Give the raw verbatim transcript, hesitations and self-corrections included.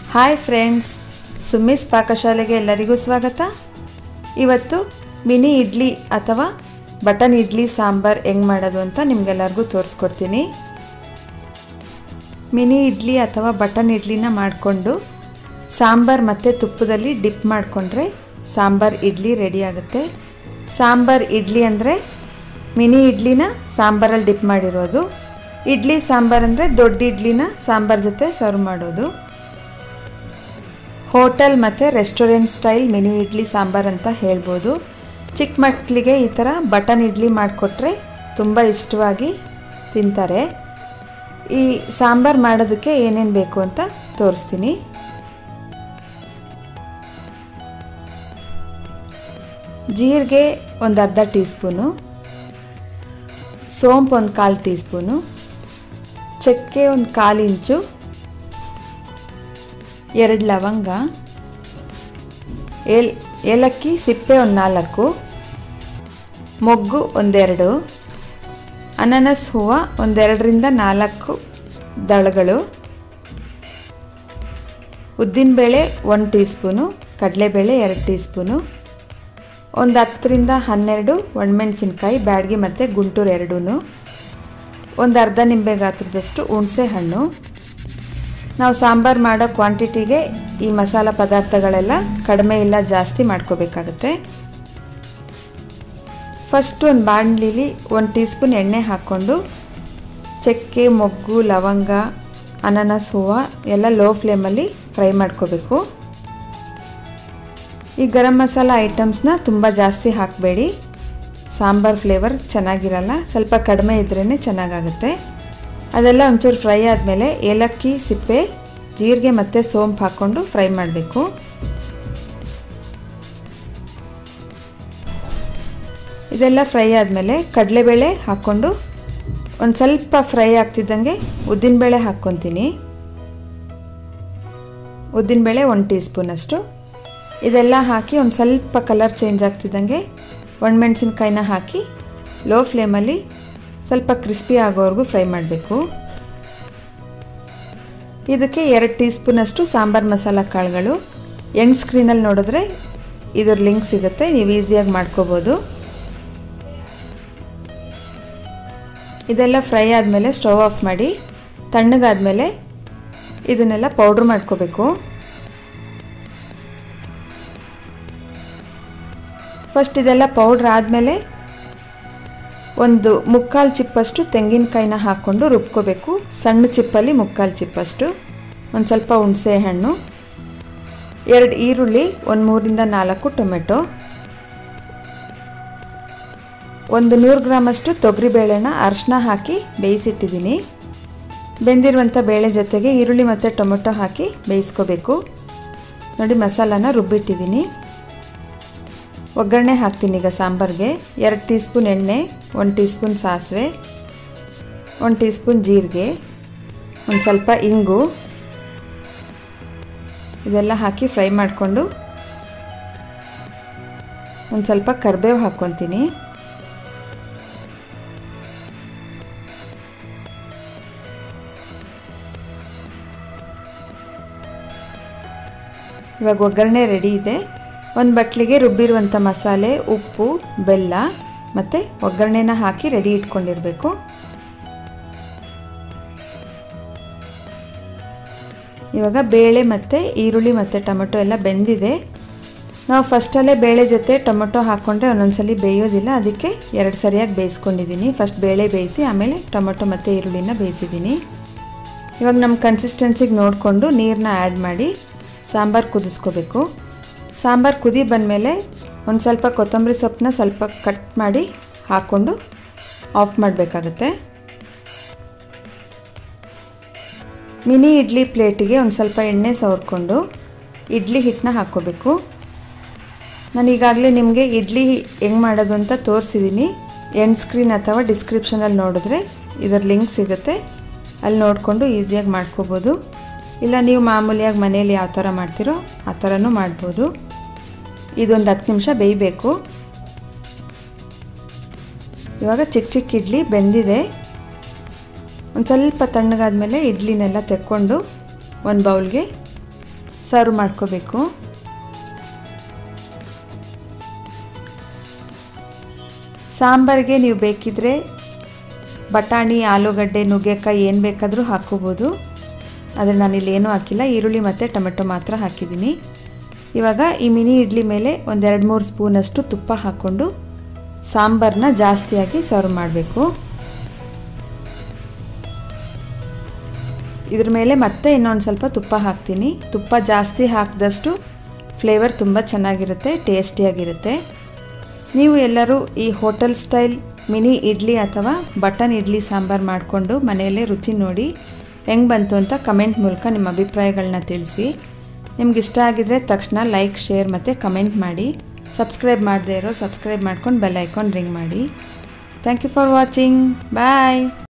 Hi friends, ಸುಮ್ಮಿಸ್ ಪಾಕಶಾಲೆಗೆ ಎಲ್ಲರಿಗೂ ಸ್ವಾಗತ. ಇವತ್ತು ಮಿನಿ ಇಡ್ಲಿ ಅಥವಾ ಬಟನ್ ಇಡ್ಲಿ ಸಾಂಬಾರ್ ಹೆಂಗೆ ಮಾಡೋದು ಅಂತ ನಿಮಗೆಲ್ಲರಿಗೂ ತೋರಿಸ್ಕೊಡ್ತೀನಿ. ಮಿನಿ ಇಡ್ಲಿ ಅಥವಾ ಬಟನ್ ಇಡ್ಲಿನ ಮಾಡಿಕೊಂಡು ಸಾಂಬಾರ್ ಮತ್ತು ತುಪ್ಪದಲ್ಲಿ ಡಿಪ್ ಮಾಡಿಕೊಂಡ್ರೆ ಸಾಂಬಾರ್ ಇಡ್ಲಿ ರೆಡಿ ಆಗುತ್ತೆ. ಸಾಂಬಾರ್ ಇಡ್ಲಿ ಅಂದರೆ ಮಿನಿ ಇಡ್ಲಿನ ಸಾಂಬಾರಲ್ಲಿ ಡಿಪ್ ಮಾಡಿರೋದು. ಇಡ್ಲಿ ಸಾಂಬಾರ್ ಅಂದರೆ ದೊಡ್ಡ ಇಡ್ಲಿನ ಸಾಂಬಾರ್ ಜೊತೆ ಸರ್ವ್ ಮಾಡೋದು. ಹೋಟೆಲ್ ಮತ್ತು restaurant style mini idli sambar ಅಂತ ಹೇಳ್ಬೋದು. ಚಿಕ್ಕ ಮಕ್ಕಳಿಗೆ ಈ ಥರ ಬಟನ್ ಇಡ್ಲಿ ಮಾಡಿಕೊಟ್ರೆ ತುಂಬ ಇಷ್ಟವಾಗಿ ತಿಂತಾರೆ. ಈ ಸಾಂಬಾರ್ ಮಾಡೋದಕ್ಕೆ ಏನೇನು ಬೇಕು ಅಂತ ತೋರಿಸ್ತೀನಿ. ಜೀರಿಗೆ ಒಂದು ಅರ್ಧ ಟೀ ಸ್ಪೂನು, ಸೋಂಪು ಒಂದು ಕಾಲು ಟೀ ಸ್ಪೂನು, ಚಕ್ಕೆ ಒಂದು ಕಾಲು ಇಂಚು, ಎರಡು ಲವಂಗ, ಏಲ್ ಏಲಕ್ಕಿ ಸಿಪ್ಪೆ ಒಂದು ನಾಲ್ಕು, ಮೊಗ್ಗು ಒಂದೆರಡು, ಅನಾನಸ್ ಹೂವು ಒಂದೆರಡರಿಂದ ನಾಲ್ಕು ದಳಗಳು, ಉದ್ದಿನಬೇಳೆ ಒಂದು ಟೀ ಸ್ಪೂನು, ಕಡಲೆಬೇಳೆ ಎರಡು ಟೀ ಸ್ಪೂನು, ಒಂದು ಹತ್ತರಿಂದ ಹನ್ನೆರಡು ಒಣಮೆಣಸಿನ್ಕಾಯಿ ಬ್ಯಾಡಗಿ ಮತ್ತು ಗುಂಟೂರು ಎರಡೂ, ಒಂದು ಅರ್ಧ ನಿಂಬೆ ಗಾತ್ರದಷ್ಟು ಹುಣಸೆ ಹಣ್ಣು. ನಾವು ಸಾಂಬಾರು ಮಾಡೋ ಕ್ವಾಂಟಿಟಿಗೆ ಈ ಮಸಾಲ ಪದಾರ್ಥಗಳೆಲ್ಲ ಕಡಿಮೆ ಇಲ್ಲ ಜಾಸ್ತಿ ಮಾಡ್ಕೋಬೇಕಾಗತ್ತೆ. ಫಸ್ಟ್ ಒಂದು ಬಾಣಲಿಲಿ ಒಂದು ಟೀ ಸ್ಪೂನ್ ಎಣ್ಣೆ ಹಾಕ್ಕೊಂಡು ಚಕ್ಕೆ, ಮೊಗ್ಗು, ಲವಂಗ, ಅನಾನಸ್ ಹೂವು ಎಲ್ಲ ಲೋ ಫ್ಲೇಮಲ್ಲಿ ಫ್ರೈ ಮಾಡ್ಕೋಬೇಕು. ಈ ಗರಂ ಮಸಾಲ ಐಟಮ್ಸ್ನ ತುಂಬ ಜಾಸ್ತಿ ಹಾಕಬೇಡಿ, ಸಾಂಬಾರ್ ಫ್ಲೇವರ್ ಚೆನ್ನಾಗಿರಲ್ಲ. ಸ್ವಲ್ಪ ಕಡಿಮೆ ಇದ್ರೇ ಚೆನ್ನಾಗಾಗುತ್ತೆ. ಅದೆಲ್ಲ ಒಂಚೂರು ಫ್ರೈ ಆದಮೇಲೆ ಏಲಕ್ಕಿ ಸಿಪ್ಪೆ, ಜೀರಿಗೆ ಮತ್ತು ಸೋಂಪು ಹಾಕ್ಕೊಂಡು ಫ್ರೈ ಮಾಡಬೇಕು. ಇದೆಲ್ಲ ಫ್ರೈ ಆದಮೇಲೆ ಕಡಲೆಬೇಳೆ ಹಾಕ್ಕೊಂಡು ಒಂದು ಸ್ವಲ್ಪ ಫ್ರೈ ಆಗ್ತಿದ್ದಂಗೆ ಉದ್ದಿನಬೇಳೆ ಹಾಕ್ಕೊತೀನಿ. ಉದ್ದಿನಬೇಳೆ ಒಂದು ಟೀ ಸ್ಪೂನಷ್ಟು. ಇದೆಲ್ಲ ಹಾಕಿ ಒಂದು ಸ್ವಲ್ಪ ಕಲರ್ ಚೇಂಜ್ ಆಗ್ತಿದ್ದಂಗೆ ಒಣಮೆಣಸಿನ್ಕಾಯಿನ ಹಾಕಿ ಲೋ ಫ್ಲೇಮಲ್ಲಿ ಸ್ವಲ್ಪ ಕ್ರಿಸ್ಪಿ ಆಗೋವರೆಗೂ ಫ್ರೈ ಮಾಡಬೇಕು. ಇದಕ್ಕೆ ಎರಡು ಟೀ ಸ್ಪೂನಷ್ಟು ಸಾಂಬಾರು ಮಸಾಲ ಕಾಳುಗಳು. ಎಂಡ್ ಸ್ಕ್ರೀನಲ್ಲಿ ನೋಡಿದ್ರೆ ಇದ್ರ ಲಿಂಕ್ ಸಿಗುತ್ತೆ, ನೀವು ಈಸಿಯಾಗಿ ಮಾಡ್ಕೋಬೋದು. ಇದೆಲ್ಲ ಫ್ರೈ ಆದಮೇಲೆ ಸ್ಟವ್ ಆಫ್ ಮಾಡಿ ತಣ್ಣಗಾದ್ಮೇಲೆ ಇದನ್ನೆಲ್ಲ ಪೌಡ್ರ್ ಮಾಡ್ಕೋಬೇಕು. ಫಸ್ಟ್ ಇದೆಲ್ಲ ಪೌಡ್ರ್ ಆದಮೇಲೆ ಒಂದು ಮುಕ್ಕಾಲು ಚಿಪ್ಪಷ್ಟು ತೆಂಗಿನಕಾಯಿನ ಹಾಕ್ಕೊಂಡು ರುಬ್ಕೋಬೇಕು. ಸಣ್ಣ ಚಿಪ್ಪಲ್ಲಿ ಮುಕ್ಕಾಲು ಚಿಪ್ಪಷ್ಟು, ಒಂದು ಸ್ವಲ್ಪ ಹುಣಸೆ ಹಣ್ಣು, ಎರಡು ಈರುಳ್ಳಿ, ಒಂದು ಮೂರಿಂದ ನಾಲ್ಕು ಟೊಮೆಟೊ, ಒಂದು ನೂರು ಗ್ರಾಮಷ್ಟು ತೊಗರಿಬೇಳೆನ ಅರಿಶಿನ ಹಾಕಿ ಬೇಯಿಸಿಟ್ಟಿದ್ದೀನಿ. ಬೆಂದಿರುವಂಥ ಬೇಳೆ ಜೊತೆಗೆ ಈರುಳ್ಳಿ ಮತ್ತು ಟೊಮೆಟೊ ಹಾಕಿ ಬೇಯಿಸ್ಕೋಬೇಕು. ನೋಡಿ, ಮಸಾಲಾನ ರುಬ್ಬಿಟ್ಟಿದ್ದೀನಿ. ಒಗ್ಗರಣೆ ಹಾಕ್ತೀನಿ ಈಗ ಸಾಂಬಾರಿಗೆ. ಎರಡು ಟೀ ಸ್ಪೂನ್ ಎಣ್ಣೆ, ಒಂದು ಟೀ ಸ್ಪೂನ್ ಸಾಸಿವೆ, ಒಂದು ಟೀ ಸ್ಪೂನ್ ಜೀರಿಗೆ, ಒಂದು ಸ್ವಲ್ಪ ಇಂಗು, ಇದೆಲ್ಲ ಹಾಕಿ ಫ್ರೈ ಮಾಡಿಕೊಂಡು ಒಂದು ಸ್ವಲ್ಪ ಕರಿಬೇವು ಹಾಕ್ಕೊತೀನಿ. ಇವಾಗ ಒಗ್ಗರಣೆ ರೆಡಿ ಇದೆ. ಒಂದು ಬಟ್ಲಿಗೆ ರುಬ್ಬಿರುವಂಥ ಮಸಾಲೆ, ಉಪ್ಪು, ಬೆಲ್ಲ ಮತ್ತು ಒಗ್ಗರಣೆನ ಹಾಕಿ ರೆಡಿ ಇಟ್ಕೊಂಡಿರಬೇಕು. ಇವಾಗ ಬೇಳೆ ಮತ್ತು ಈರುಳ್ಳಿ ಮತ್ತು ಟೊಮೆಟೊ ಎಲ್ಲ ಬೆಂದಿದೆ. ನಾವು ಫಸ್ಟಲ್ಲೇ ಬೇಳೆ ಜೊತೆ ಟೊಮೆಟೊ ಹಾಕ್ಕೊಂಡ್ರೆ ಒಂದೊಂದ್ಸಲಿ ಬೇಯೋದಿಲ್ಲ, ಅದಕ್ಕೆ ಎರಡು ಸರಿಯಾಗಿ ಬೇಯಿಸ್ಕೊಂಡಿದ್ದೀನಿ. ಫಸ್ಟ್ ಬೇಳೆ ಬೇಯಿಸಿ ಆಮೇಲೆ ಟೊಮೆಟೊ ಮತ್ತು ಈರುಳ್ಳಿನ ಬೇಯಿಸಿದ್ದೀನಿ. ಇವಾಗ ನಮ್ಮ ಕನ್ಸಿಸ್ಟೆನ್ಸಿಗೆ ನೋಡಿಕೊಂಡು ನೀರನ್ನ ಆ್ಯಡ್ ಮಾಡಿ ಸಾಂಬಾರು ಕುದಿಸ್ಕೋಬೇಕು. ಸಾಂಬಾರು ಕುದಿ ಬಂದಮೇಲೆ ಒಂದು ಸ್ವಲ್ಪ ಕೊತ್ತಂಬರಿ ಸೊಪ್ಪನ್ನ ಸ್ವಲ್ಪ ಕಟ್ ಮಾಡಿ ಹಾಕ್ಕೊಂಡು ಆಫ್ ಮಾಡಬೇಕಾಗುತ್ತೆ. ಮಿನಿ ಇಡ್ಲಿ ಪ್ಲೇಟಿಗೆ ಒಂದು ಸ್ವಲ್ಪ ಎಣ್ಣೆ ಸವರ್ಕೊಂಡು ಇಡ್ಲಿ ಹಿಟ್ಟನ್ನ ಹಾಕ್ಕೋಬೇಕು. ನಾನು ಈಗಾಗಲೇ ನಿಮಗೆ ಇಡ್ಲಿ ಹೆಂಗೆ ಮಾಡೋದು ಅಂತ ತೋರಿಸಿದ್ದೀನಿ. ಎಂಡ್ ಸ್ಕ್ರೀನ್ ಅಥವಾ ಡಿಸ್ಕ್ರಿಪ್ಷನಲ್ಲಿ ನೋಡಿದ್ರೆ ಇದರ ಲಿಂಕ್ ಸಿಗುತ್ತೆ, ಅಲ್ಲಿ ನೋಡಿಕೊಂಡು ಈಸಿಯಾಗಿ ಮಾಡ್ಕೋಬೋದು. ಇಲ್ಲ ನೀವು ಮಾಮೂಲಿಯಾಗಿ ಮನೇಲಿ ಯಾವ ಥರ ಮಾಡ್ತೀರೋ ಆ ಥರನೂ ಮಾಡ್ಬೋದು. ಇದೊಂದು ಹತ್ತು ನಿಮಿಷ ಬೇಯಬೇಕು. ಇವಾಗ ಚಿಕ್ಕ ಚಿಕ್ಕ ಇಡ್ಲಿ ಬೆಂದಿದೆ. ಒಂದು ಸ್ವಲ್ಪ ತಣ್ಣಗಾದ್ಮೇಲೆ ಇಡ್ಲಿನೆಲ್ಲ ತೆಕ್ಕೊಂಡು ಒಂದು ಬೌಲ್ಗೆ ಸರ್ವ್ ಮಾಡ್ಕೋಬೇಕು. ಸಾಂಬಾರಿಗೆ ನೀವು ಬೇಕಿದ್ರೆ ಬಟಾಣಿ, ಆಲೂಗಡ್ಡೆ, ನುಗ್ಗೆಕಾಯಿ ಏನು ಬೇಕಾದರೂ ಹಾಕ್ಕೋಬೋದು. ಆದರೆ ನಾನಿಲ್ಲಿ ಏನೂ ಹಾಕಿಲ್ಲ, ಈರುಳ್ಳಿ ಮತ್ತು ಟೊಮೆಟೊ ಮಾತ್ರ ಹಾಕಿದ್ದೀನಿ. ಇವಾಗ ಈ ಮಿನಿ ಇಡ್ಲಿ ಮೇಲೆ ಒಂದೆರಡು ಮೂರು ಸ್ಪೂನಷ್ಟು ತುಪ್ಪ ಹಾಕ್ಕೊಂಡು ಸಾಂಬಾರನ್ನ ಜಾಸ್ತಿಯಾಗಿ ಸರ್ವ್ ಮಾಡಬೇಕು. ಇದ್ರ ಮೇಲೆ ಮತ್ತೆ ಇನ್ನೊಂದು ಸ್ವಲ್ಪ ತುಪ್ಪ ಹಾಕ್ತೀನಿ. ತುಪ್ಪ ಜಾಸ್ತಿ ಹಾಕಿದಷ್ಟು ಫ್ಲೇವರ್ ತುಂಬ ಚೆನ್ನಾಗಿರುತ್ತೆ, ಟೇಸ್ಟಿಯಾಗಿರುತ್ತೆ. ನೀವು ಎಲ್ಲರೂ ಈ ಹೋಟೆಲ್ ಸ್ಟೈಲ್ ಮಿನಿ ಇಡ್ಲಿ ಅಥವಾ ಬಟನ್ ಇಡ್ಲಿ ಸಾಂಬಾರು ಮಾಡಿಕೊಂಡು ಮನೆಯಲ್ಲೇ ರುಚಿ ನೋಡಿ ಹೆಂಗೆ ಬಂತು ಅಂತ ಕಮೆಂಟ್ ಮೂಲಕ ನಿಮ್ಮ ಅಭಿಪ್ರಾಯಗಳನ್ನ ತಿಳಿಸಿ. ನಿಮ್ಗೆ ಇಷ್ಟ ಆಗಿದ್ರೆ ತಕ್ಷಣ ಲೈಕ್, ಶೇರ್ ಮತ್ತು ಕಮೆಂಟ್ ಮಾಡಿ. ಸಬ್ಸ್ಕ್ರೈಬ್ ಮಾಡದೇ ಇರೋ ಸಬ್ಸ್ಕ್ರೈಬ್ ಮಾಡ್ಕೊಂಡು ಬೆಲ್ ಐಕಾನ್ ರಿಂಗ್ ಮಾಡಿ. Thank you for watching. Bye.